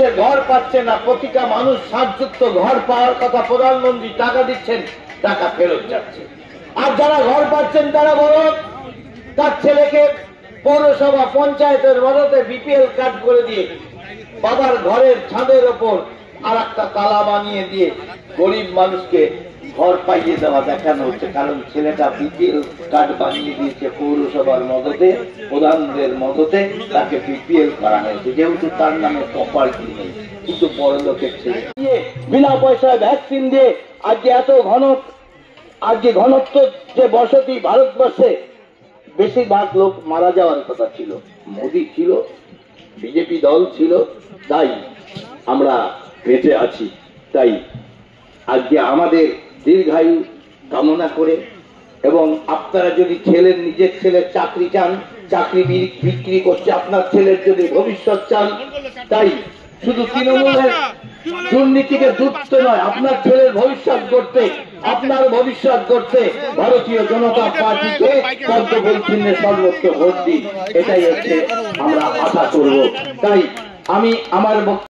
মানুষের ঘর পাচ্ছে না, প্রতিটা মানুষ সাজযুক্ত ঘর পাওয়ার কথা, প্রধানমন্ত্রী টাকা দিচ্ছেন, টাকা ফেরত যাচ্ছে। আর যারা ঘর পাচ্ছেন তারা বলুন, তার ছেলেকে পৌরসভা পঞ্চায়েতের মদতে বিপিএল কার্ড করে দিয়ে বাবার ঘরের ছাদের ওপর আর একটা তালা বানিয়ে দিয়ে গরিব মানুষকে ঘর পাইয়ে দেওয়া দেখানো হচ্ছে। কারণ ছেলেটা বিপিএল কার্ড বানিয়ে দিয়েছে পৌরসভার মদতে, প্রধানদের মদতে তাকে বিপিএল করা হয়েছে, যেহেতু তার নামে প্রপার্টি নেই। কিন্তু বড় লোকের ছেলে বিনা পয়সায় ভ্যাকসিন দিয়ে আজকে এত ঘনত্ব যে বসতি ভারতবর্ষে, বেশিরভাগ লোক মারা যাওয়ার কথা ছিল। মোদী ছিল, বিজেপি দল ছিল, তাই আমরা বেঁচে আছি। তাই আজকে আমাদের দীর্ঘায়ু কামনা করে, এবং আপনারা যদি নিজের ছেলের চাকরি চান, চাকরি বিক্রি করছে, আপনার ছেলের যদি ভবিষ্যৎ চান, তাই শুধু তৃণমূলের দুর্নীতিকে যুক্ত নয়, আপনার ছেলের ভবিষ্যৎ করতে, আপনার ভবিষ্যৎ করতে ভারতীয় জনতা পার্টিকে পদ্মফুল চিহ্নে সর্বোচ্চ ভোট দিন, এটাই হচ্ছে আমরা আশা করব। তাই আমি আমার